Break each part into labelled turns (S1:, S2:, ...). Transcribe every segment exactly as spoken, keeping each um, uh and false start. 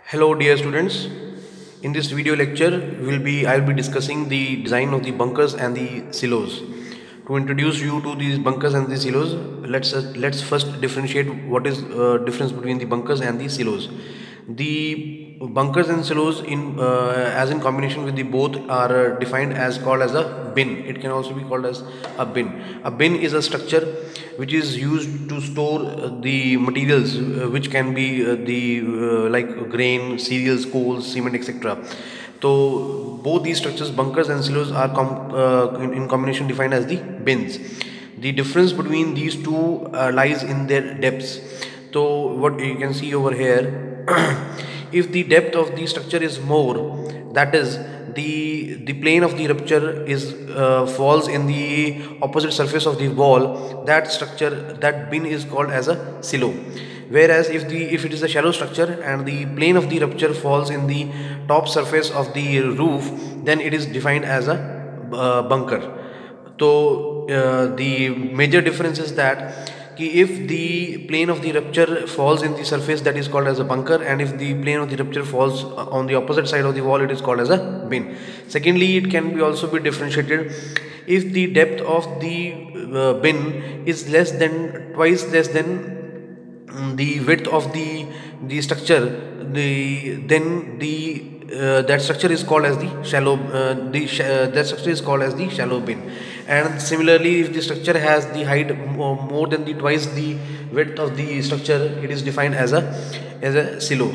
S1: Hello dear students, in this video lecture will be I will be discussing the design of the bunkers and the silos. To introduce you to these bunkers and the silos, let's uh, let's first differentiate what is uh, difference between the bunkers and the silos. The bunkers and silos in uh, as in combination with the both are uh, defined as called as a bin. It can also be called as a bin. A bin is a structure which is used to store uh, the materials uh, which can be uh, the uh, like grain, cereals, coal, cement, et cetera. So both these structures, bunkers and silos, are com uh, in, in combination defined as the bins. The difference between these two uh, lies in their depths. So what you can see over here, if the depth of the structure is more, that is the the plane of the rupture is uh, falls in the opposite surface of the wall, that structure, that bin is called as a silo. Whereas if the if it is a shallow structure and the plane of the rupture falls in the top surface of the roof, then it is defined as a uh, bunker. So uh, the major difference is that if the plane of the rupture falls in the surface, that is called as a bunker, and if the plane of the rupture falls on the opposite side of the wall, it is called as a bin. Secondly, it can be also be differentiated if the depth of the uh, bin is less than twice less than um, the width of the the structure, the then the uh, that structure is called as the shallow uh, the sh uh, that structure is called as the shallow bin. And similarly, if the structure has the height more than the twice the width of the structure, it is defined as a as a silo.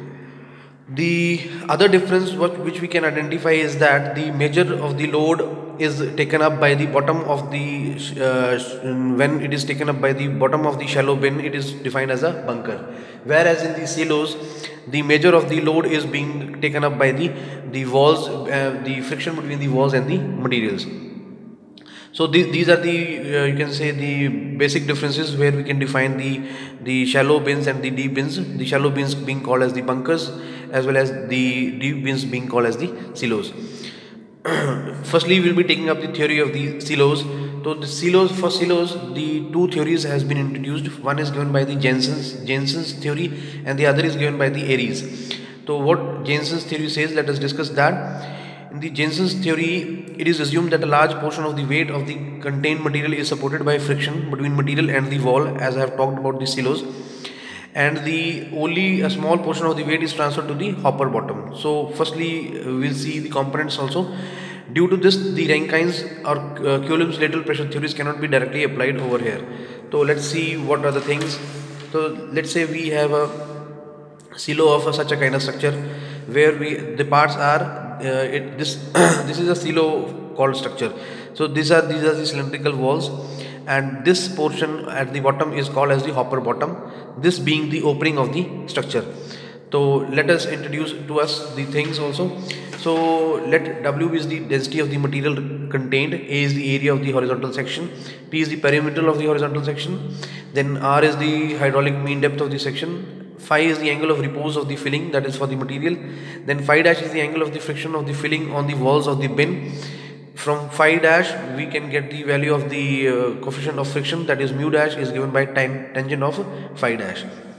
S1: The other difference what which we can identify is that the measure of the load is taken up by the bottom of the uh, when it is taken up by the bottom of the shallow bin, it is defined as a bunker. Whereas in the silos, the measure of the load is being taken up by the the walls, uh, the friction between the walls and the materials. So these, these are the uh, you can say the basic differences where we can define the the shallow bins and the deep bins. The shallow bins being called as the bunkers, as well as the deep bins being called as the silos. Firstly, we will be taking up the theory of the silos. So the silos, for silos, the two theories has been introduced. One is given by the Jensen's Jensen's theory, and the other is given by the Aries. So what Jensen's theory says, let us discuss that. In the Jensen's theory, it is assumed that a large portion of the weight of the contained material is supported by friction between material and the wall, as I have talked about the silos, and the only a small portion of the weight is transferred to the hopper bottom. So firstly, we will see the components also. Due to this, the Rankine's or uh, Coulomb's lateral pressure theories cannot be directly applied over here. So let's see what are the things. So let's say we have a silo of a, such a kind of structure where we the parts are uh, it this this is a silo called structure. So these are these are the cylindrical walls, and this portion at the bottom is called as the hopper bottom, this being the opening of the structure. So let us introduce to us the things also. So let W is the density of the material contained, A is the area of the horizontal section, P is the perimeter of the horizontal section, then R is the hydraulic mean depth of the section, phi is the angle of repose of the filling, that is for the material, then phi dash is the angle of the friction of the filling on the walls of the bin. From phi dash we can get the value of the uh, coefficient of friction, that is mu dash is given by tan tangent of phi dash.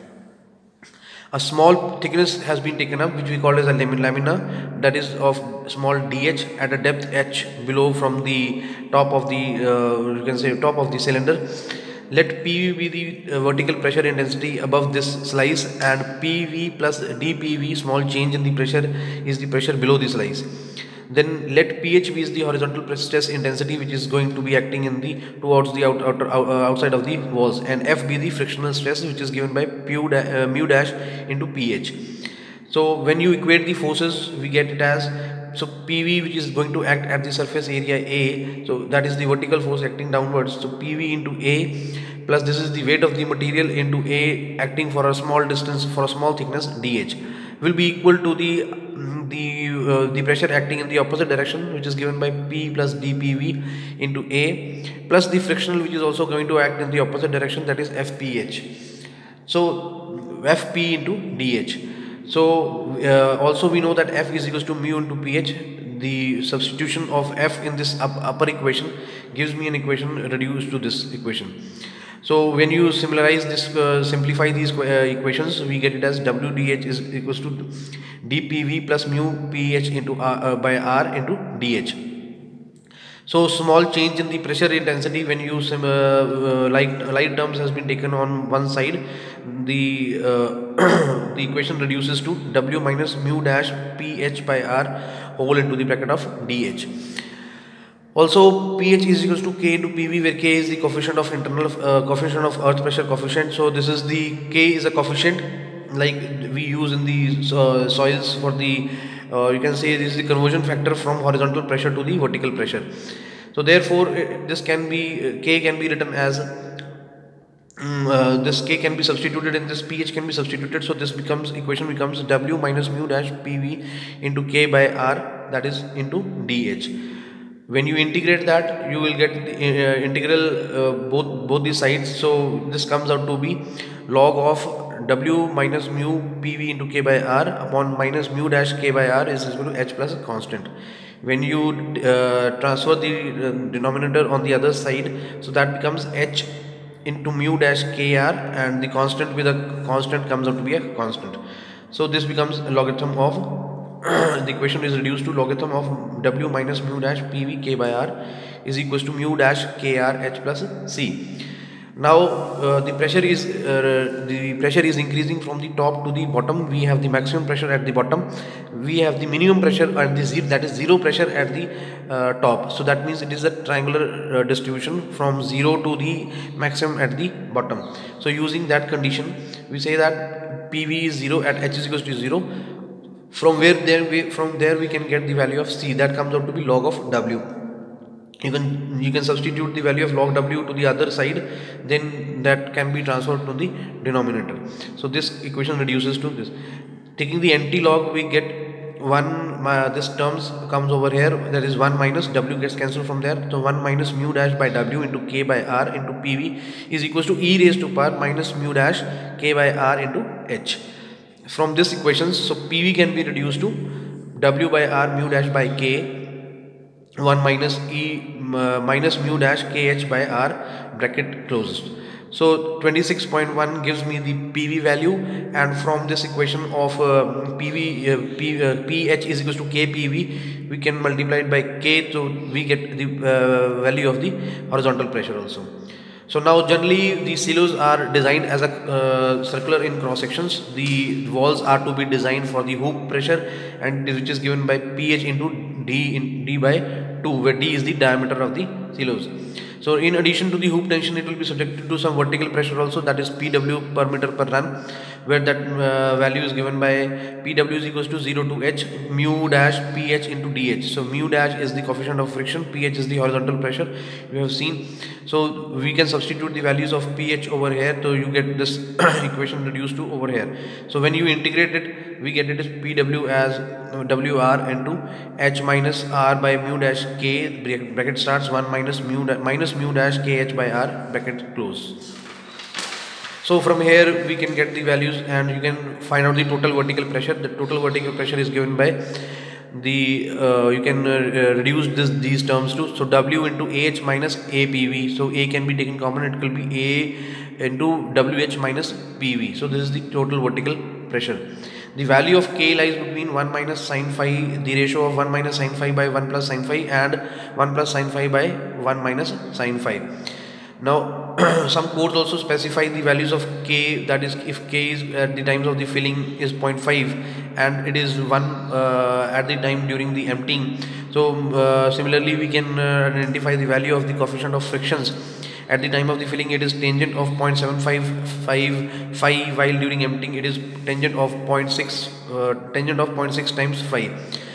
S1: A small thickness has been taken up which we call as a lamina, that is of small dh at a depth h below from the top of the uh, you can say top of the cylinder. Let P V be the uh, vertical pressure and density above this slice, and P V plus d P V, small change in the pressure, is the pressure below the slice. Then let P H be is the horizontal stress intensity which is going to be acting in the towards the out, outer, out, uh, outside of the walls, and F be the frictional stress which is given by mu, da, uh, mu dash into P H. So when you equate the forces, we get it as, so P V, which is going to act at the surface area A, so that is the vertical force acting downwards, so P V into A plus this is the weight of the material into A acting for a small distance, for a small thickness, D H, will be equal to the the uh, the pressure acting in the opposite direction, which is given by P plus d P V into A, plus the frictional which is also going to act in the opposite direction, that is F P H. So F P into D H. So uh, also we know that F is equals to mu into P H. The substitution of F in this up, upper equation gives me an equation reduced to this equation. So when you simplify this, uh, simplify these uh, equations, we get it as W dH is equals to dPV plus mu pH into R, uh, by R into dH. So small change in the pressure intensity when you sim, uh, uh, light light terms has been taken on one side, the uh, the equation reduces to W minus mu dash pH by R whole into the bracket of dH. Also, pH is equals to K into P V, where K is the coefficient of internal uh, coefficient of earth pressure coefficient. So this is the K is a coefficient like we use in the uh, soils for the uh, you can say this is the conversion factor from horizontal pressure to the vertical pressure. So therefore, this can be uh, K can be written as um, uh, this K can be substituted and this pH can be substituted. So this becomes equation becomes W minus mu dash P V into K by R, that is into dH. When you integrate that, you will get the uh, integral uh, both both the sides. So this comes out to be log of W minus mu P V into K by R upon minus mu dash K by R is equal to H plus constant. When you uh, transfer the uh, denominator on the other side, so that becomes H into mu dash K R, and the constant with a constant comes out to be a constant. So this becomes a logarithm of the equation is reduced to logarithm of W minus mu dash P V K by R is equals to mu dash K R H plus C. Now uh, the pressure is uh, the pressure is increasing from the top to the bottom. We have the maximum pressure at the bottom. We have the minimum pressure at the zero, that is zero pressure at the uh, top. So that means it is a triangular uh, distribution from zero to the maximum at the bottom. So using that condition, we say that P V is zero at H is equals to zero. From where there we from there we can get the value of C, that comes out to be log of W. You can you can substitute the value of log W to the other side, then that can be transferred to the denominator. So this equation reduces to this. Taking the anti-log, we get one, uh, this terms comes over here, that is one minus W gets cancelled from there. So one minus mu dash by W into K by R into P V is equals to E raised to power minus mu dash K by R into H. From this equations, so P V can be reduced to W by R mu dash by K, one minus E uh, minus mu dash K H by R, bracket closed. So twenty-six point one gives me the P V value, and from this equation of uh, P V uh, P, uh, pH is equals to K P V, we can multiply it by K, so we get the uh, value of the horizontal pressure also. So now generally the silos are designed as a uh, circular in cross sections. The walls are to be designed for the hoop pressure, and which is given by pH into D in D by two, where D is the diameter of the silos. So in addition to the hoop tension, it will be subjected to some vertical pressure also, that is P W per meter per run, where that uh, value is given by P W is equals to zero to H mu dash pH into D H. So mu dash is the coefficient of friction, pH is the horizontal pressure you have seen. So we can substitute the values of pH over here, so you get this equation reduced to over here. So when you integrate it, we get it as P W as W R into H minus R by mu dash K, bracket starts one minus mu minus mu dash K H by R, bracket close. So from here we can get the values, and you can find out the total vertical pressure. The total vertical pressure is given by the uh, you can uh, reduce this these terms to, so W into A H minus A P V. So A can be taken common, it will be A into W H minus P V. So this is the total vertical pressure. The value of K lies between one minus sine phi, the ratio of one minus sine phi by one plus sine phi, and one plus sine phi by one minus sine phi. Now some codes also specify the values of K, that is if K is at the times of the filling is zero point five and it is one uh, at the time during the emptying. So uh, similarly we can uh, identify the value of the coefficient of frictions. At the time of the filling, it is tangent of zero point seven five five phi, while during emptying it is tangent of zero point six uh, tangent of zero point six times phi.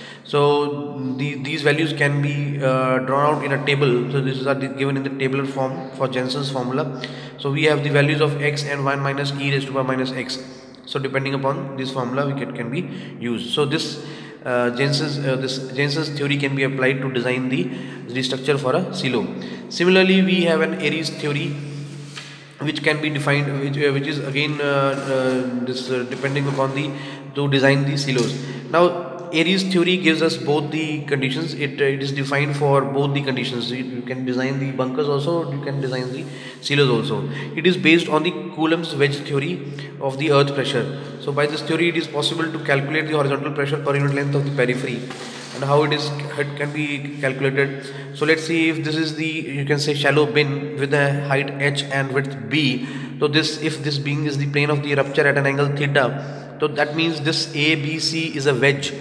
S1: So the, these values can be uh, drawn out in a table. So these are given in the tabular form for Jensen's formula. So we have the values of x and one minus e raised to power minus x. So depending upon this formula, we can, can be used. So this uh, Jensen's uh, this Jensen's theory can be applied to design the the structure for a silo. Similarly, we have an Aries theory, which can be defined, which, uh, which is again uh, uh, this uh, depending upon the to design the silos. Now Airy's theory gives us both the conditions. It, uh, it is defined for both the conditions. You, you can design the bunkers also, you can design the sealers also. It is based on the Coulomb's wedge theory of the earth pressure. So by this theory, it is possible to calculate the horizontal pressure per unit length of the periphery, and how it is it can be calculated. So let's see if this is the, you can say, shallow bin with a height h and width b. So this, if this being is the plane of the rupture at an angle theta, so that means this A B C is a wedge,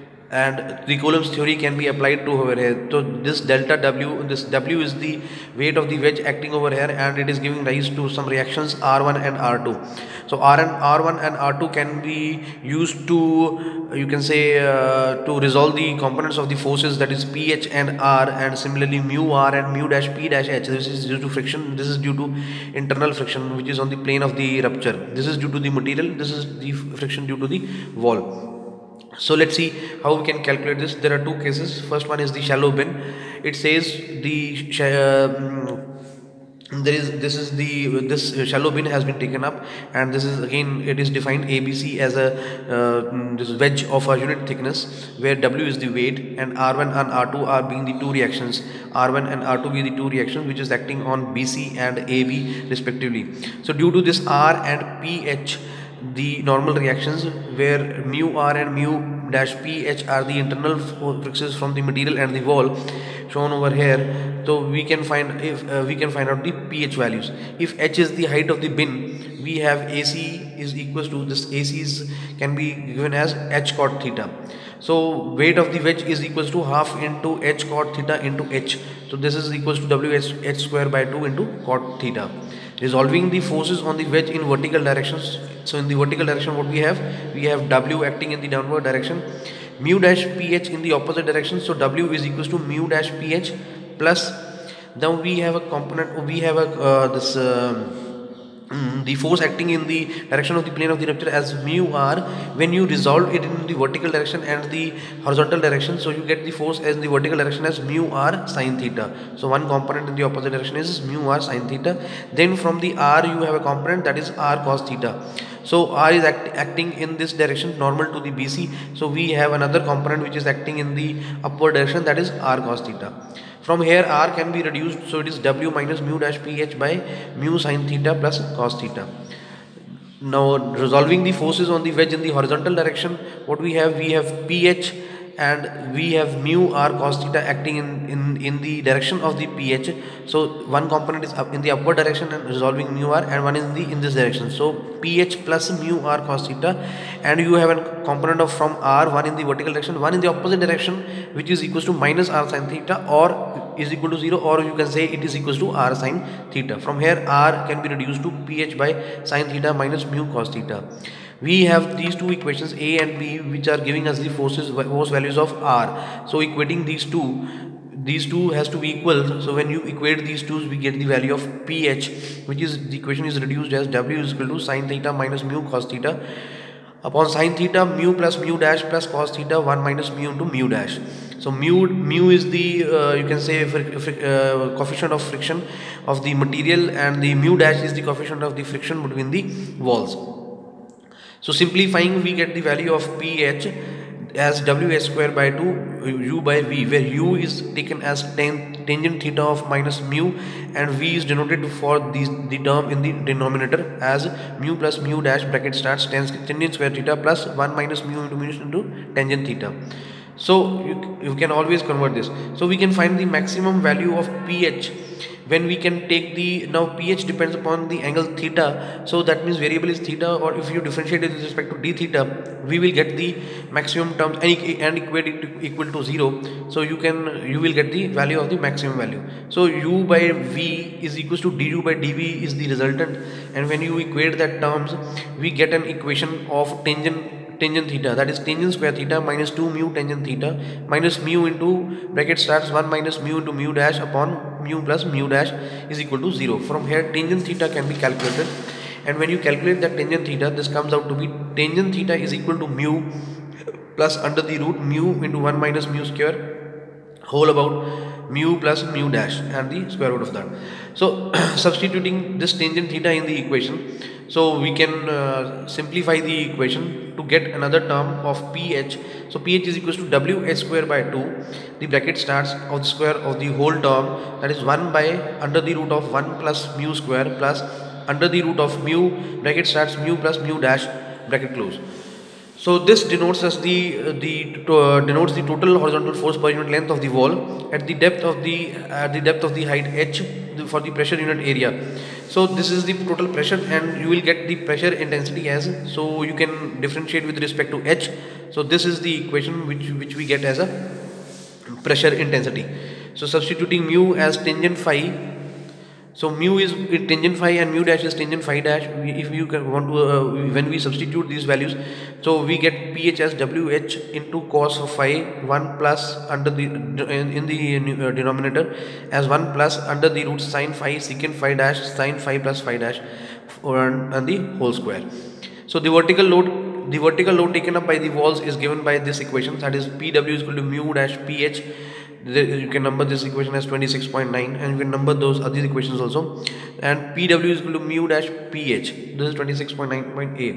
S1: and the Coulomb's theory can be applied to over here. So this delta W, this W is the weight of the wedge acting over here, and it is giving rise to some reactions R one and R two. So R and R one and R two can be used to, you can say, uh, to resolve the components of the forces, that is P H and R, and similarly mu R and mu dash P dash H. This is due to friction, this is due to internal friction which is on the plane of the rupture. This is due to the material, this is the friction due to the wall. So let's see how we can calculate this. There are two cases. First one is the shallow bin. It says the uh, there is this is the this shallow bin has been taken up, and this is again, it is defined A B C as a uh, this wedge of a unit thickness, where W is the weight and R one and R two are being the two reactions. R one and R two be the two reactions which is acting on B C and A B respectively. So due to this R and P H, the normal reactions, where mu R and mu dash P H are the internal forces from the material and the wall shown over here. So we can find, if uh, we can find out the P H values. If H is the height of the bin, we have A C is equals to, this A C is can be given as H cot theta. So weight of the wedge is equals to half into H cot theta into H. So this is equals to W H, H square by two into cot theta. Resolving the forces on the wedge in vertical directions. So in the vertical direction, what we have? We have W acting in the downward direction, mu dash pH in the opposite direction. So W is equals to mu dash pH plus, now we have a component, we have a uh, this uh, the force acting in the direction of the plane of the rupture as mu R. When you resolve it in the vertical direction and the horizontal direction, so you get the force as the vertical direction as mu R sine theta. So one component in the opposite direction is mu R sine theta. Then from the R you have a component that is R cos theta. So R is act, acting in this direction, normal to the B C. So we have another component which is acting in the upward direction, that is R cos theta. From here R can be reduced, so it is W minus mu dash pH by mu sin theta plus cos theta. Now resolving the forces on the wedge in the horizontal direction, what we have? We have pH and we have mu R cos theta acting in, in, in the direction of the pH. So one component is up in the upward direction and resolving mu R, and one is in the in this direction. So pH plus mu R cos theta, and you have a component of from R, one in the vertical direction, one in the opposite direction, which is equals to minus R sin theta, or is equal to zero, or you can say it is equals to R sin theta. From here R can be reduced to pH by sin theta minus mu cos theta. We have these two equations A and B which are giving us the forces, force values of R. So equating these two, these two has to be equal. So when you equate these two, we get the value of pH, which is the equation is reduced as W is equal to sin theta minus mu cos theta upon sin theta mu plus mu dash plus cos theta one minus mu into mu dash. So mu mu is the uh, you can say uh, coefficient of friction of the material, and the mu dash is the coefficient of the friction between the walls. So simplifying, we get the value of pH as W H square by two U by V, where U is taken as tan, tangent theta of minus mu, and V is denoted for these, the term in the denominator as mu plus mu dash bracket starts tangent square theta plus one minus mu into mu into tangent theta. So you, you can always convert this. So we can find the maximum value of pH when we can take the, now pH depends upon the angle theta, so that means variable is theta, or if you differentiate it with respect to d theta, we will get the maximum terms and, and equate it to, equal to zero. So you can you will get the value of the maximum value. So u by v is equals to du by dv is the resultant, and when you equate that terms, we get an equation of tangent tangent theta, that is tangent square theta minus two mu tangent theta minus mu into bracket starts one minus mu into mu dash upon mu plus mu dash is equal to zero. From here tangent theta can be calculated, and when you calculate that tangent theta, this comes out to be tangent theta is equal to mu plus under the root mu into one minus mu square whole about mu plus mu dash and the square root of that. So substituting this tangent theta in the equation, So we can uh, simplify the equation to get another term of pH. So pH is equals to W H square by two. The bracket starts of the square of the whole term, that is one by under the root of one plus mu square plus under the root of mu, bracket starts mu plus mu dash, bracket close. So this denotes as the uh, the uh, denotes the total horizontal force per unit length of the wall at the depth of the at the depth of the height h for the pressure unit area. So this is the total pressure, and you will get the pressure intensity as, so you can differentiate with respect to h. So this is the equation which which we get as a pressure intensity. So substituting mu as tangent phi. So mu is tangent phi and mu dash is tangent phi dash. We, if you can want to, uh, when we substitute these values, so we get pH as W H into cos of phi one plus under the in, in the uh, denominator as one plus under the root sin phi secant phi dash sin phi plus phi dash and, and the whole square. So the vertical load, the vertical load taken up by the walls is given by this equation, that is P W is equal to mu dash pH. You can number this equation as twenty-six point nine, and you can number those other equations also, and P W is equal to mu dash pH. This is twenty-six point nine point A.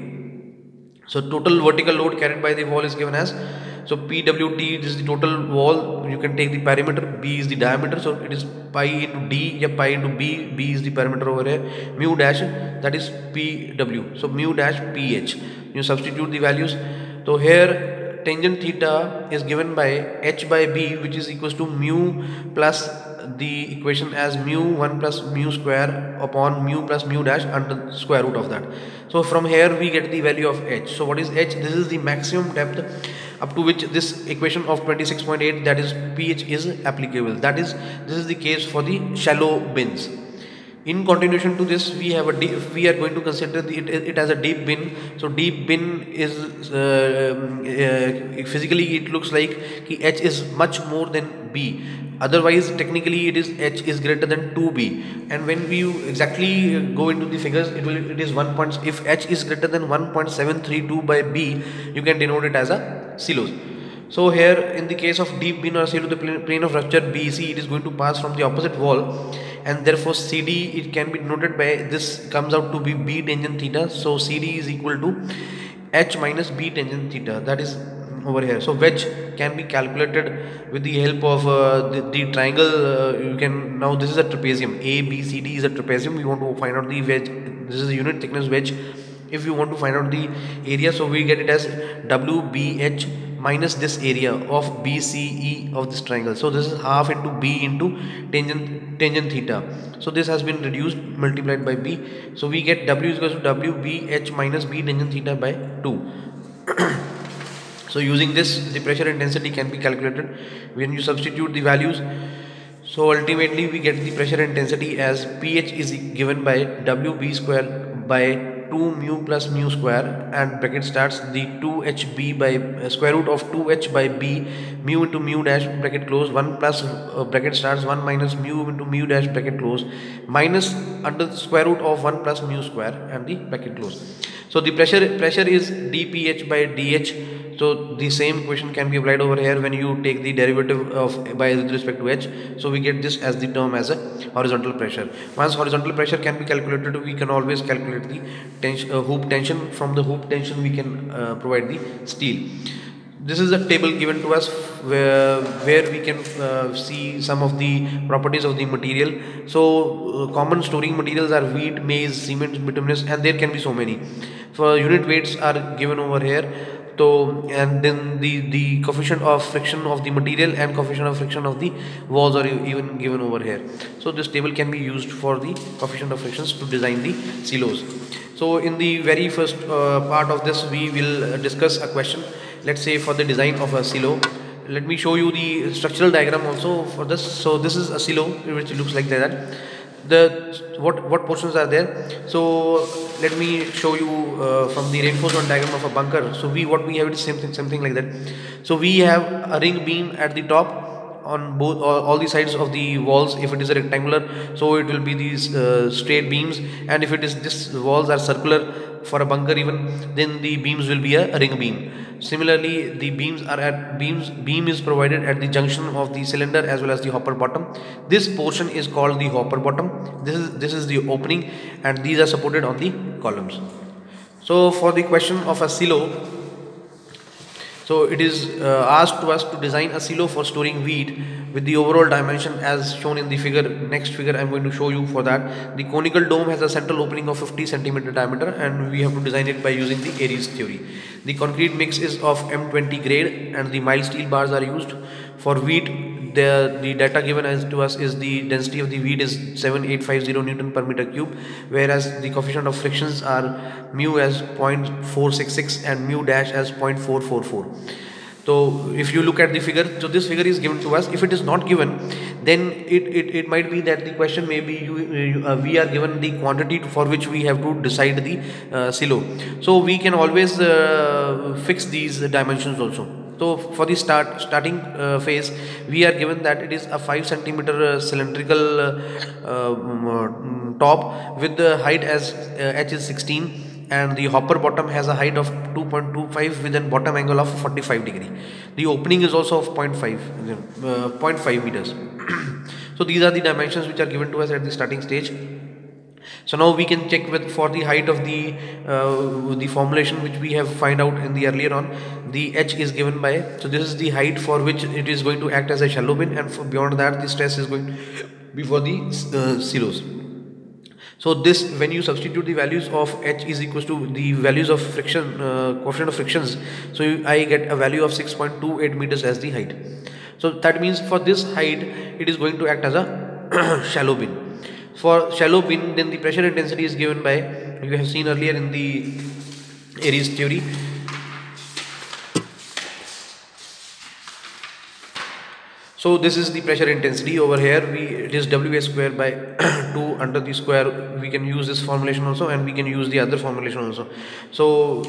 S1: So total vertical load carried by the wall is given as, so P W T, this is the total wall. You can take the perimeter, B is the diameter, so it is pi into D, yeah, pi into B, B is the perimeter over here, mu dash, that is P W, so mu dash pH. You substitute the values. So here tangent theta is given by h by b, which is equals to mu plus the equation as mu one plus mu square upon mu plus mu dash under the square root of that. So from here we get the value of h. So what is h? This is the maximum depth up to which this equation of twenty-six point eight, that is pH, is applicable. That is, this is the case for the shallow bins. In continuation to this, we have a deep, we are going to consider the, it, it as a deep bin. So deep bin is uh, uh, physically it looks like h is much more than b. Otherwise, technically it is h is greater than two b. And when we exactly go into the figures, it will it is one point. If h is greater than one point seven three two by b, you can denote it as a silos. So here in the case of deep bin or silo, the plane of rupture B C, it is going to pass from the opposite wall, and therefore C D, it can be denoted by, this comes out to be B tangent theta. So C D is equal to H minus B tangent theta, that is over here. So wedge can be calculated with the help of uh, the, the triangle. Uh, you can, now this is a trapezium, A B C D is a trapezium. We want to find out the wedge, this is a unit thickness wedge. If you want to find out the area, so we get it as W B H minus this area of B C E of this triangle. So this is half into B into tangent tangent theta. So this has been reduced, multiplied by B. So we get W is equal to W B H minus B tangent theta by two. So using this, the pressure intensity can be calculated when you substitute the values. So ultimately we get the pressure intensity as pH is given by W B square by two mu plus mu square, and bracket starts the two H B by uh, square root of two H by B mu into mu dash, bracket close, one plus uh, bracket starts one minus mu into mu dash, bracket close, minus under the square root of one plus mu square and the bracket close. So the pressure pressure is dpH by dH. So the same equation can be applied over here when you take the derivative of by with respect to h. So we get this as the term as a horizontal pressure. Once horizontal pressure can be calculated, we can always calculate the tension, uh, hoop tension. From the hoop tension we can uh, provide the steel. This is a table given to us where, where we can uh, see some of the properties of the material. So uh, common storing materials are wheat, maize, cement, bituminous, and there can be so many. For unit weights are given over here. So, and then the the coefficient of friction of the material and coefficient of friction of the walls are even given over here. So this table can be used for the coefficient of frictions to design the silos. So in the very first uh, part of this, we will discuss a question. Let's say for the design of a silo, let me show you the structural diagram also for this. So this is a silo which looks like that. The what what portions are there? So let me show you uh, from the reinforcement diagram of a bunker. So we what we have is same thing, same thing like that. So we have a ring beam at the top on both all, all the sides of the walls. If it is a rectangular, so it will be these uh, straight beams, and if it is this walls are circular for a bunker even, then the beams will be a ring beam. Similarly, the beams are at beams beam is provided at the junction of the cylinder as well as the hopper bottom. This portion is called the hopper bottom. This is this is the opening, and these are supported on the columns. So for the question of a silo, so it is uh, asked to us to design a silo for storing wheat with the overall dimension as shown in the figure. Next figure I am going to show you for that. The conical dome has a central opening of fifty centimeter diameter, and we have to design it by using the Aries theory. The concrete mix is of M twenty grade, and the mild steel bars are used. For wheat, the, the data given as to us is the density of the wheat is seven thousand eight hundred fifty Newton per meter cube, whereas the coefficient of frictions are mu as zero point four six six and mu dash as zero point four four four. So if you look at the figure, so this figure is given to us. If it is not given, then it, it, it might be that the question may be you, you, uh, we are given the quantity to, for which we have to decide the uh, silo. So we can always uh, fix these dimensions also. So for the start starting uh, phase, we are given that it is a five centimeter uh, cylindrical uh, um, top with the height as uh, h is sixteen, and the hopper bottom has a height of two point two five with a bottom angle of forty-five degree. The opening is also of zero point five, uh, zero point five meters. So these are the dimensions which are given to us at the starting stage. So now we can check with for the height of the uh, the formulation which we have find out in the earlier on. The h is given by, so this is the height for which it is going to act as a shallow bin, and for beyond that the stress is going to be for the uh, silos. So this, when you substitute the values of h is equals to the values of friction, uh, coefficient of frictions, so you, I get a value of six point two eight meters as the height. So that means for this height it is going to act as a shallow bin. For shallow bin, then the pressure intensity is given by, you have seen earlier in the Aries theory. So this is the pressure intensity over here. We it is W S square by two under the square. We can use this formulation also, and we can use the other formulation also. So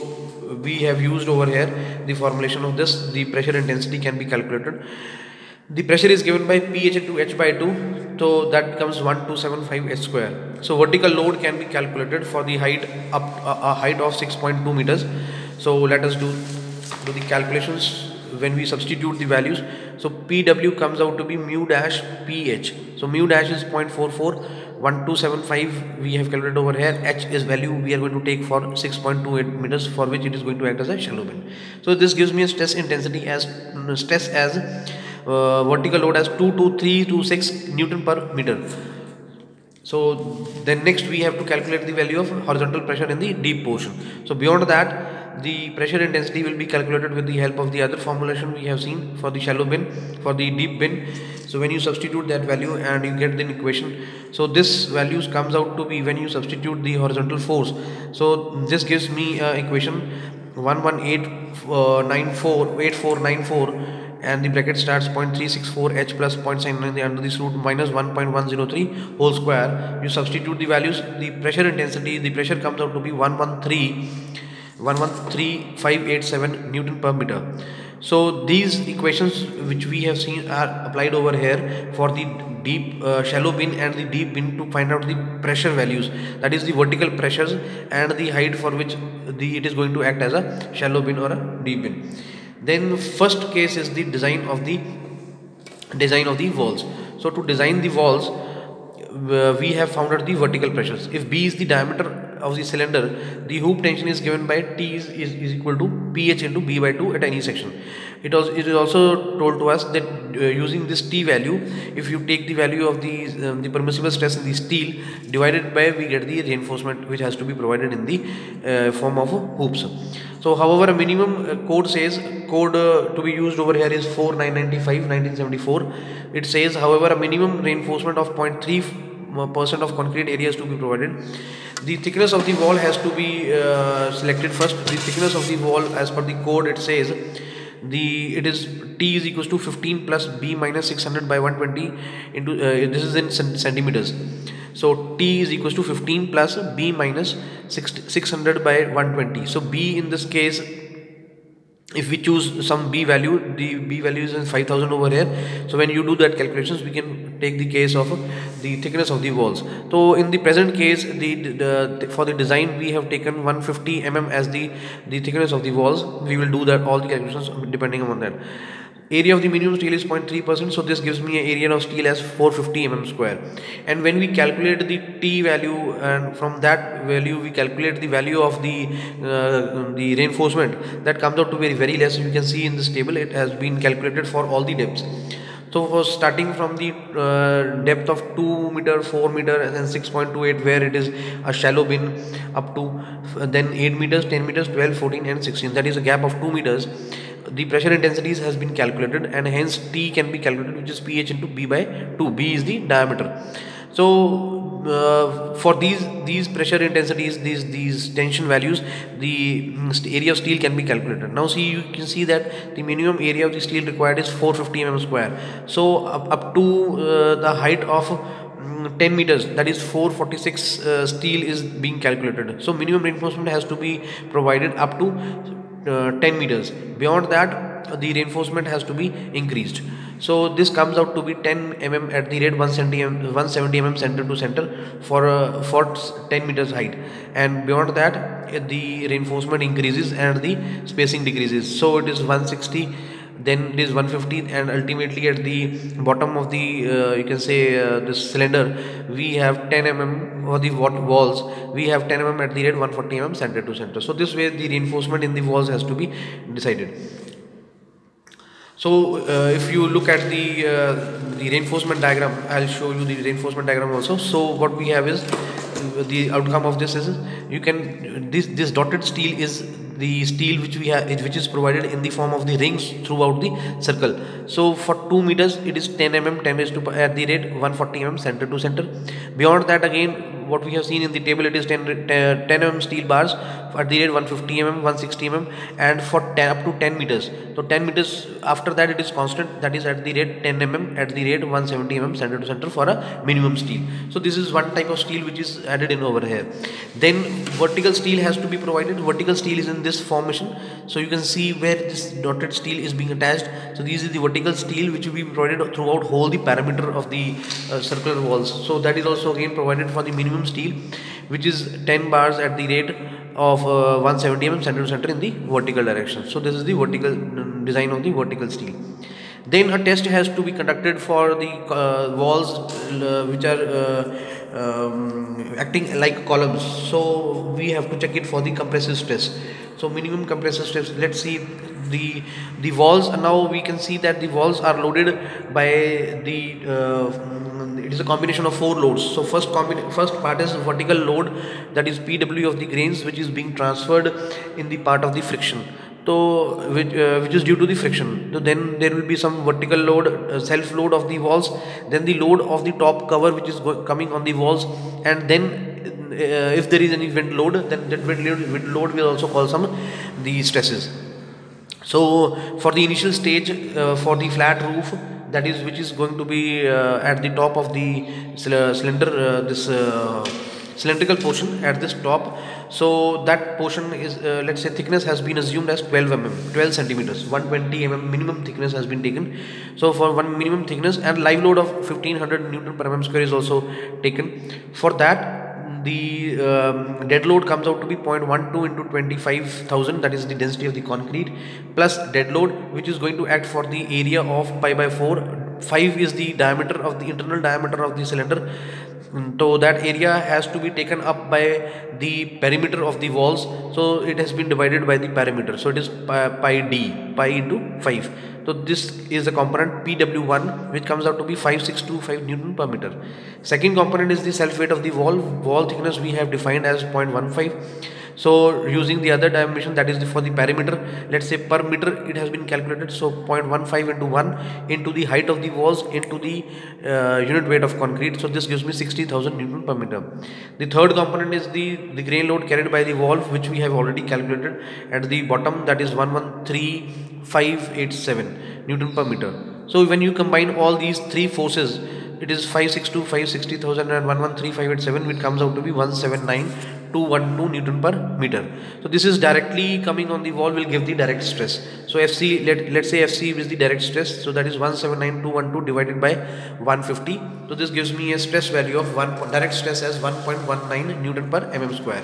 S1: we have used over here the formulation of this. The pressure intensity can be calculated. The pressure is given by P H into H by two, so that becomes one thousand two hundred seventy-five H square. So vertical load can be calculated for the height up a, a height of six point two meters. So let us do do the calculations when we substitute the values. So P W comes out to be mu dash P H. So mu dash is zero point four four, one thousand two hundred seventy-five we have calculated over here. H is value we are going to take for six point two eight meters, for which it is going to act as a shallow bin. So this gives me a stress intensity as stress as uh, vertical load as two two three two six Newton per meter. So then next we have to calculate the value of horizontal pressure in the deep portion. So beyond that, the pressure intensity will be calculated with the help of the other formulation we have seen for the shallow bin, for the deep bin. So when you substitute that value and you get the equation, so this values comes out to be, when you substitute the horizontal force, so this gives me uh, equation one one eight nine four eight four nine four, and the bracket starts zero point three six four H plus zero point seven nine under this root minus one point one zero three whole square. You substitute the values, the pressure intensity, the pressure comes out to be one one three one one three five eight seven Newton per meter. So these equations which we have seen are applied over here for the deep uh, shallow bin and the deep bin to find out the pressure values, that is the vertical pressures and the height for which the it is going to act as a shallow bin or a deep bin. Then first case is the design of the design of the walls. So to design the walls, uh, we have found out the vertical pressures. If B is the diameter of the cylinder, the hoop tension is given by T is, is, is equal to P H into B by two at any section. It, was, it is also told to us that uh, using this T value, if you take the value of the, um, the permissible stress in the steel divided by, we get the reinforcement which has to be provided in the uh, form of hoops. So however, a minimum uh, code says, code uh, to be used over here is four nine nine five nineteen seventy-four. It says however a minimum reinforcement of zero point three percent of concrete areas to be provided. The thickness of the wall has to be uh, selected first. The thickness of the wall as per the code, it says the it is T is equals to fifteen plus B minus six hundred by one twenty into uh, this is in centimeters. So T is equals to fifteen plus B minus six hundred by one twenty. So B in this case if we choose some B value, the B value is in five thousand over here. So when you do that calculations, we can take the case of the thickness of the walls. So in the present case, the, the for the design, we have taken one hundred fifty millimeters as the the thickness of the walls. We will do that all the calculations depending on that. Area of the minimum steel is zero point three percent, so this gives me an area of steel as four hundred fifty millimeters square. And when we calculate the T value, and from that value we calculate the value of the uh, the reinforcement, that comes out to be very less. You can see in this table it has been calculated for all the depths. So for starting from the uh, depth of two meter, four meter, and then six point two eight, where it is a shallow bin, up to uh, then eight meters, ten meters, twelve, fourteen, and sixteen. That is a gap of two meters. The pressure intensities has been calculated, and hence T can be calculated, which is P H into B by two. B is the diameter. So uh, for these these pressure intensities, these these tension values, the area of steel can be calculated. Now see, you can see that the minimum area of the steel required is four hundred fifty millimeters square. So up, up to uh, the height of ten meters, that is four hundred forty-six uh, steel is being calculated. So minimum reinforcement has to be provided up to uh, ten meters. Beyond that, the reinforcement has to be increased. So this comes out to be ten millimeters at the rate one seventy millimeters center to center for uh, for ten meters height, and beyond that the reinforcement increases and the spacing decreases. So it is one sixty, then it is one fifty, and ultimately at the bottom of the uh, you can say uh, this cylinder, we have ten millimeters for the walls, we have ten millimeters at the rate one forty millimeters center to center. So this way the reinforcement in the walls has to be decided. So uh, if you look at the uh, the reinforcement diagram, I'll show you the reinforcement diagram also. So what we have is uh, the outcome of this is, you can this this dotted steel is the steel which we have, which is provided in the form of the rings throughout the circle. So for two meters it is ten millimeters, ten raised to at the rate one forty millimeters center to center. Beyond that, again what we have seen in the table, it is ten millimeter steel bars at the rate one fifty millimeters, one sixty millimeters, and for ten, up to ten meters. So ten meters after that it is constant, that is at the rate ten millimeters at the rate one seventy millimeters center to center for a minimum steel. So this is one type of steel which is added in over here. Then vertical steel has to be provided. Vertical steel is in this formation, so you can see where this dotted steel is being attached. So this is the vertical steel which will be provided throughout whole the perimeter of the uh, circular walls. So that is also again provided for the minimum steel, which is ten bars at the rate of uh, one seventy millimeters center to center in the vertical direction. So this is the vertical design of the vertical steel. Then a test has to be conducted for the uh, walls uh, which are uh, um, acting like columns. So we have to check it for the compressive stress. So minimum compressive stress, let's see the the walls. And now we can see that the walls are loaded by the uh, it is a combination of four loads. So first first part is vertical load, that is P W of the grains, which is being transferred in the part of the friction. So which, uh, which is due to the friction. So then there will be some vertical load, uh, self load of the walls, then the load of the top cover which is coming on the walls, and then uh, if there is any wind load, then that wind load, wind load will also cause some the stresses. So for the initial stage, uh, for the flat roof, that is which is going to be uh, at the top of the cylinder, uh, this uh, cylindrical portion at this top. So that portion is uh, let's say thickness has been assumed as twelve millimeters, twelve centimeters, one twenty millimeters minimum thickness has been taken. So for one minimum thickness, and live load of fifteen hundred newton per mm square is also taken. For that, the um, dead load comes out to be zero point one two into twenty-five thousand, that is the density of the concrete, plus dead load which is going to act for the area of pi by four. five is the diameter of the internal diameter of the cylinder. So that area has to be taken up by the perimeter of the walls. So it has been divided by the perimeter. So it is pi, pi d, pi into five. So this is the component P W one, which comes out to be five six two five newton per meter. Second component is the self weight of the wall. Wall thickness we have defined as zero point one five. So using the other dimension, that is the, for the perimeter, let's say per meter it has been calculated. So zero point one five into one into the height of the walls into the uh, unit weight of concrete. So this gives me sixty thousand newton per meter. The third component is the, the grain load carried by the wall, which we have already calculated at the bottom, that is one one three five eight seven newton per meter. So when you combine all these three forces, it is five six two, five sixty thousand and one one three five eight seven, which comes out to be one seven nine two hundred twelve Newton per meter. So this is directly coming on the wall, will give the direct stress. So F C, let, let's say F C is the direct stress, so that is one seven nine two one two divided by one fifty. So this gives me a stress value of one direct stress as one point one nine Newton per mm square.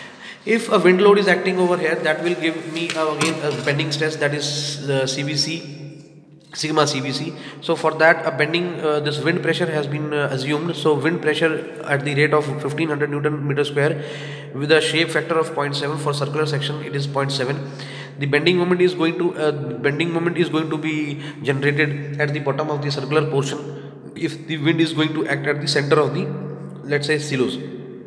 S1: If a wind load is acting over here, that will give me uh, again a bending stress, that is uh, C B C, sigma C B C. So for that, a bending uh, this wind pressure has been uh, assumed. So wind pressure at the rate of fifteen hundred Newton meter square with a shape factor of zero point seven. For circular section it is zero point seven. The bending moment is going to uh, bending moment is going to be generated at the bottom of the circular portion if the wind is going to act at the center of the, let's say, silos.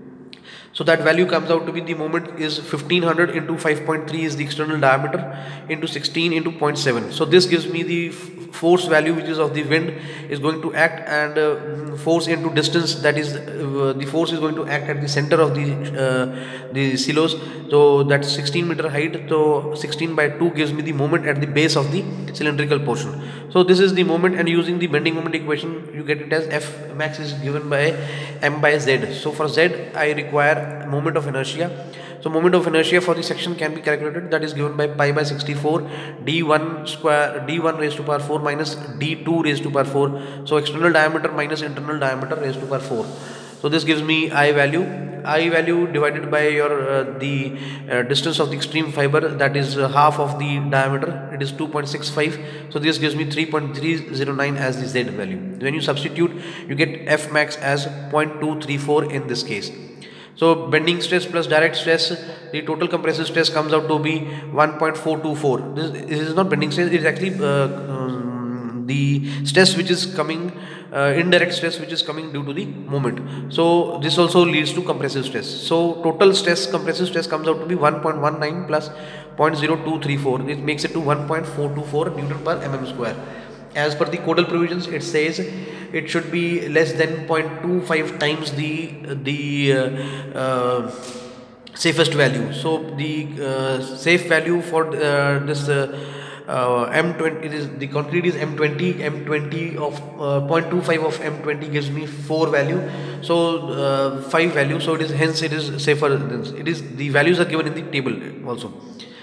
S1: So that value comes out to be, the moment is fifteen hundred into five point three is the external diameter into sixteen into zero point seven. So this gives me the force value which is of the wind is going to act, and uh, force into distance, that is uh, the force is going to act at the center of the uh, the silos. So that's sixteen meter height. So sixteen by two gives me the moment at the base of the cylindrical portion. So this is the moment, and using the bending moment equation you get it as F max is given by m by z. So for z I require moment of inertia. So moment of inertia for the section can be calculated, that is given by pi by sixty-four d one square d one raised to power four minus d two raised to power four. So external diameter minus internal diameter raised to power four. So this gives me I value. I value divided by your uh, the uh, distance of the extreme fiber, that is uh, half of the diameter, it is two point six five. So this gives me three point three zero nine as the Z value. When you substitute, you get F max as zero point two three four in this case. So bending stress plus direct stress, the total compressive stress comes out to be one point four two four. This, this is not bending stress, it is actually uh, um, the stress which is coming, uh, indirect stress which is coming due to the moment. So this also leads to compressive stress. So total stress, compressive stress comes out to be one point one nine plus zero point zero two three four. This makes it to one point four two four Newton per mm square. As per the codal provisions, it says it should be less than zero point two five times the the uh, uh, safest value. So the uh, safe value for uh, this uh, uh, M twenty, it is the concrete is M twenty. M twenty of uh, zero point two five of M twenty gives me four value. So uh, five value. So it is, hence it is safer. It is, the values are given in the table also.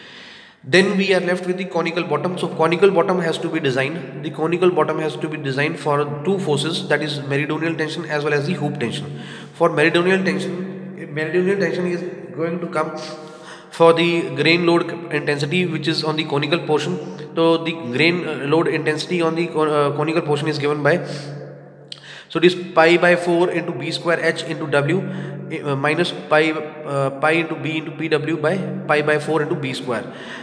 S1: Then we are left with the conical bottom. So conical bottom has to be designed. The conical bottom has to be designed for two forces, that is meridional tension as well as the hoop tension. For meridional tension, meridional tension is going to come for the grain load intensity which is on the conical portion. So the grain load intensity on the uh, conical portion is given by, so it is pi by four into b square h into w uh, minus pi uh, pi into b into pw by pi by four into b square.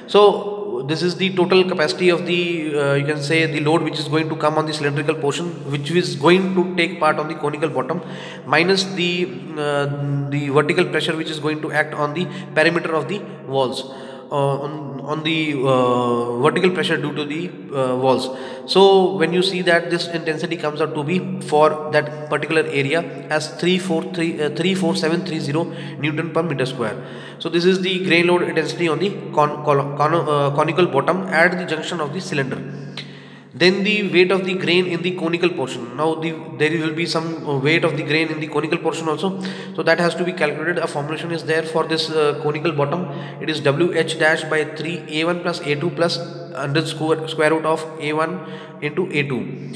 S1: So this is the total capacity of the uh, you can say the load which is going to come on the cylindrical portion, which is going to take part on the conical bottom, minus the uh, the vertical pressure which is going to act on the perimeter of the walls. Uh, on, on the uh, vertical pressure due to the uh, walls. So when you see that, this intensity comes out to be for that particular area as three four four seven three zero Newton per meter square. So this is the grain load intensity on the con con con uh, conical bottom at the junction of the cylinder. Then the weight of the grain in the conical portion. Now the there will be some weight of the grain in the conical portion also. So that has to be calculated. A formulation is there for this uh, conical bottom. It is W H dash by three A one plus A two plus under square, square root of A one into A two.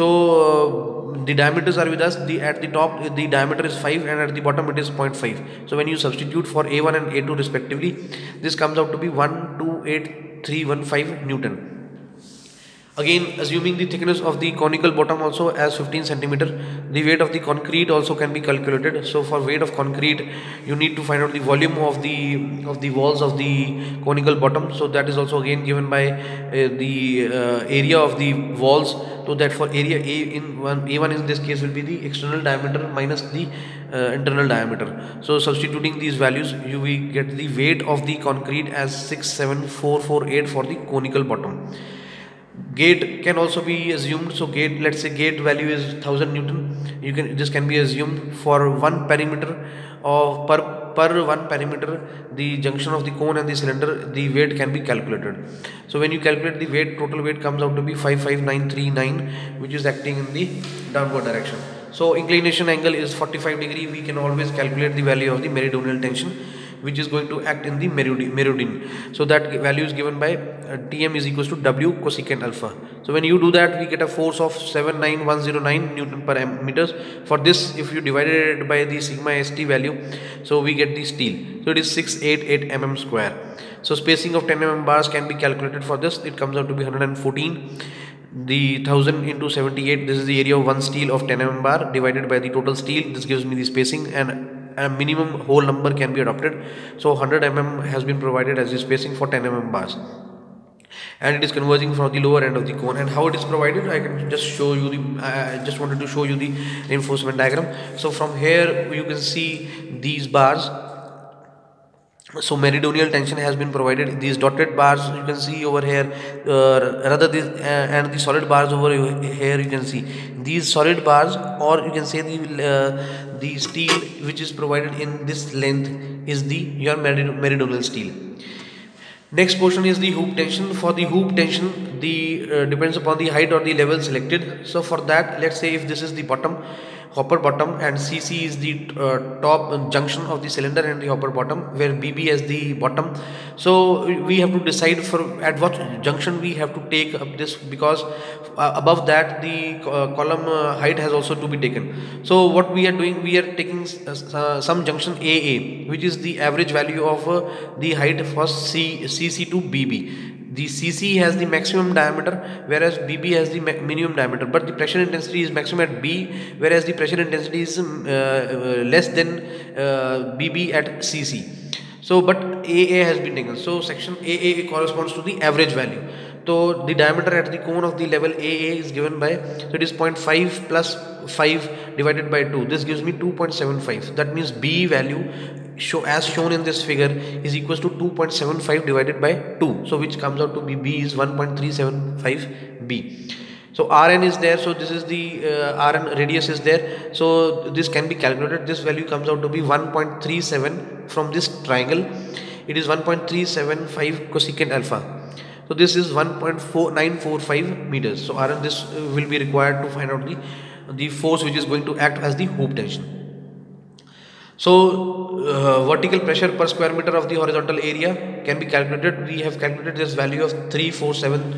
S1: So uh, the diameters are with us. The at the top the diameter is five and at the bottom it is zero point five. So when you substitute for A one and A two respectively, this comes out to be one two eight three one five Newton. Again, assuming the thickness of the conical bottom also as fifteen centimeter, the weight of the concrete also can be calculated. So for weight of concrete, you need to find out the volume of the of the walls of the conical bottom. So that is also again given by uh, the uh, area of the walls. So that for area A in one A one in this case will be the external diameter minus the uh, internal diameter. So substituting these values, you will get the weight of the concrete as six seven four four eight for the conical bottom. Gate can also be assumed. So gate, let's say gate value is one thousand Newton. You can, this can be assumed for one perimeter of per per one perimeter, the junction of the cone and the cylinder, the weight can be calculated. So when you calculate the weight, total weight comes out to be five five nine three nine, which is acting in the downward direction. So inclination angle is forty-five degree. We can always calculate the value of the meridional tension, which is going to act in the meridian. So that value is given by uh, Tm is equals to W cosecant alpha. So when you do that, we get a force of seven nine one zero nine Newton per meters. For this, if you divided it by the sigma st value, so we get the steel. So it is six hundred eighty-eight millimeters square. So spacing of ten millimeter bars can be calculated for this. It comes out to be one hundred fourteen. The one thousand into seventy-eight, this is the area of one steel of ten millimeter bar divided by the total steel. This gives me the spacing, and a minimum whole number can be adopted. So one hundred millimeters has been provided as the spacing for ten millimeter bars, and it is converging from the lower end of the cone. And how it is provided, I can just show you the I just wanted to show you the reinforcement diagram. So from here you can see these bars. So meridional tension has been provided. These dotted bars you can see over here, uh, rather this uh, and the solid bars over here you can see these solid bars, or you can say the uh, the steel which is provided in this length is the your meridional steel. Next portion is the hoop tension. For the hoop tension, the uh, depends upon the height or the level selected. So for that, let's say if this is the bottom, hopper bottom, and C C is the uh, top junction of the cylinder and the hopper bottom, where B B is the bottom. So we have to decide for at what junction we have to take up this, because uh, above that the uh, column uh, height has also to be taken. So what we are doing, we are taking uh, some junction A A, which is the average value of uh, the height for C, C C to B B. The C C has the maximum diameter, whereas B B has the minimum diameter, but the pressure intensity is maximum at B, whereas the pressure intensity is uh, uh, less than uh, B B at C C. So but A A has been taken, so section A A corresponds to the average value. So the diameter at the cone of the level A A is given by, so it is zero point five plus five divided by two. This gives me two point seven five. That means B value show as shown in this figure is equals to two point seven five divided by two. So which comes out to be B is one point three seven five B. So R N is there, so this is the uh, R N radius is there, so this can be calculated. This value comes out to be one point three seven from this triangle. It is one point three seven five cosecant alpha. So this is one point four nine four five meters. So R N, this uh, will be required to find out the the force which is going to act as the hoop tension. So uh, vertical pressure per square meter of the horizontal area can be calculated. We have calculated this value of three four seven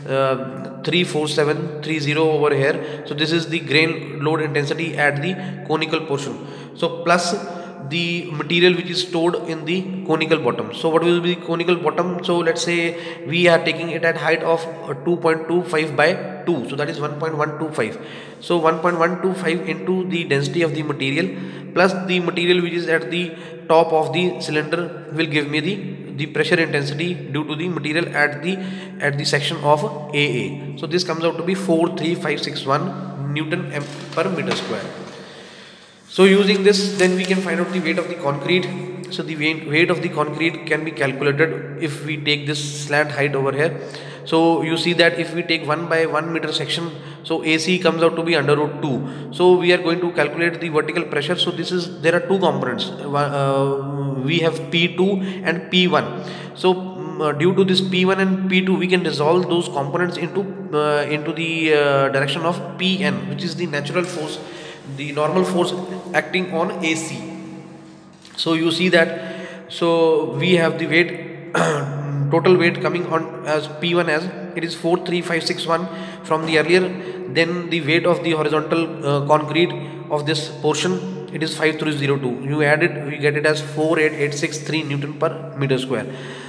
S1: three zero over here. So this is the grain load intensity at the conical portion. So plus the material which is stored in the conical bottom. So what will be the conical bottom? So let's say we are taking it at height of two point two five by two, so that is one point one two five. So one point one two five into the density of the material plus the material which is at the top of the cylinder will give me the the pressure intensity due to the material at the at the section of A A. So this comes out to be four three five six one Newton per meter square. So using this, then we can find out the weight of the concrete. So the weight, weight of the concrete can be calculated if we take this slant height over here. So you see that if we take one by one meter section, so A C comes out to be under root two. So we are going to calculate the vertical pressure. So this is, there are two components. Uh, we have P two and P one. So uh, due to this P one and P two, we can resolve those components into uh, into the uh, direction of P N, which is the natural force, the normal force acting on A C. So you see that, so we have the weight total weight coming on as P one as it is four three five six one from the earlier. Then the weight of the horizontal uh, concrete of this portion, it is five three zero two. You add it, we get it as four eight eight six three Newton per meter square.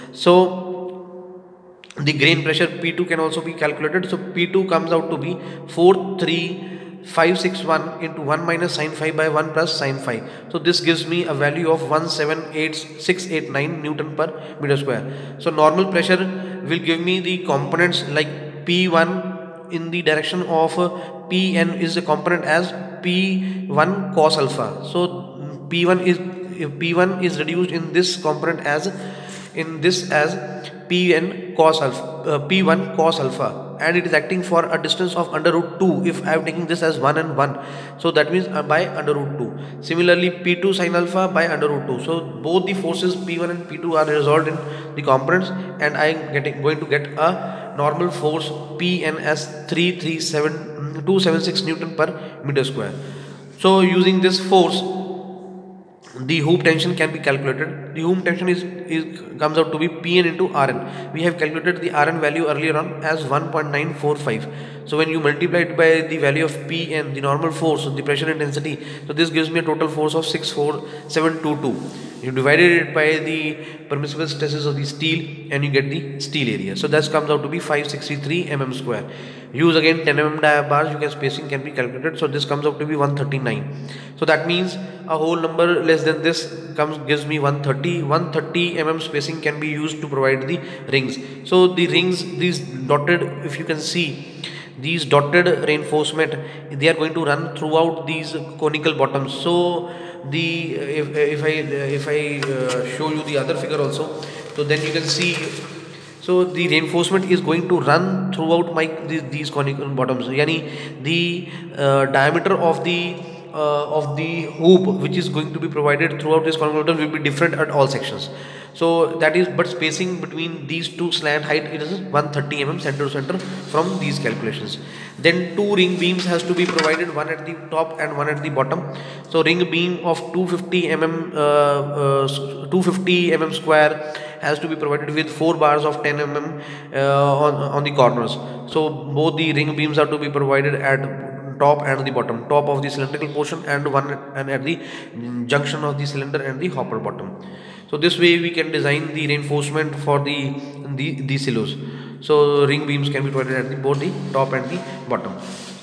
S1: So the grain pressure P two can also be calculated. So P two comes out to be four three five six one into one minus sine five by one plus sine five. So this gives me a value of one seven eight six eight nine Newton per meter square. So normal pressure will give me the components like P one in the direction of uh, P N is a component as P one cos alpha. So P one is P one is reduced in this component as in this as P N cos alpha uh, P one cos alpha, and it is acting for a distance of under root two if I am taking this as one and one. So that means uh, by under root two. Similarly P two sin alpha by under root two. So both the forces P one and P two are resolved in the components, and I am getting going to get a normal force P N as three three seven two seven six Newton per meter square. So using this force, the hoop tension can be calculated. The hoop tension is, is comes out to be P N into R N. We have calculated the R N value earlier on as one point nine four five. So when you multiply it by the value of P N, the normal force, the pressure intensity, so this gives me a total force of six four seven two two. You divided it by the permissible stresses of the steel and you get the steel area. So that comes out to be five sixty-three millimeters square. Use again ten millimeter dia bars, you can spacing can be calculated. So this comes out to be one thirty-nine. So that means a whole number less than this comes gives me one thirty. one thirty millimeter spacing can be used to provide the rings. So the rings, these dotted, if you can see, these dotted reinforcement, they are going to run throughout these conical bottoms. So the if, if I if I uh, show you the other figure also, so then you can see, so the reinforcement is going to run throughout my these, these conical bottoms. Yani the uh, diameter of the uh, of the hoop which is going to be provided throughout this conical bottom will be different at all sections. So that is, but spacing between these two slant height, it is one thirty millimeters center to center from these calculations. Then two ring beams has to be provided, one at the top and one at the bottom. So ring beam of two hundred fifty millimeters, uh, uh, two hundred fifty millimeters square has to be provided with four bars of ten millimeters uh, on, on the corners. So both the ring beams are to be provided at top and the bottom, top of the cylindrical portion and one and at the junction of the cylinder and the hopper bottom. So this way we can design the reinforcement for the the, the silos. So ring beams can be provided at the, both the top and the bottom.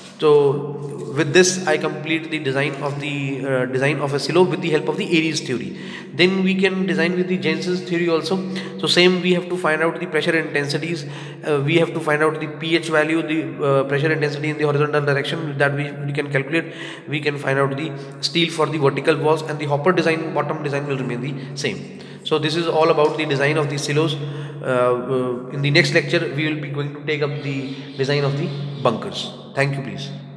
S1: So with this I complete the design of the uh, design of a silo with the help of the Aries theory. Then we can design with the Jensen's theory also. So same, we have to find out the pressure intensities, uh, we have to find out the pH value, the uh, pressure intensity in the horizontal direction, that we, we can calculate. We can find out the steel for the vertical walls, and the hopper design, bottom design will remain the same. So this is all about the design of the silos. Uh, uh, in the next lecture we will be going to take up the design of the bunkers. Thank you please.